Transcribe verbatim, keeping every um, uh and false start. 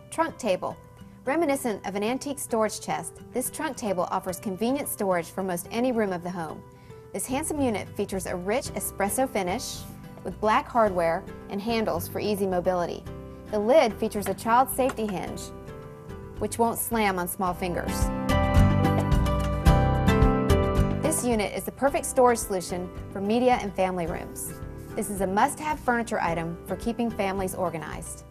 Trunk table. Reminiscent of an antique storage chest, this trunk table offers convenient storage for most any room of the home. This handsome unit features a rich espresso finish with black hardware and handles for easy mobility. The lid features a child safety hinge, which won't slam on small fingers. This unit is the perfect storage solution for media and family rooms. This is a must-have furniture item for keeping families organized.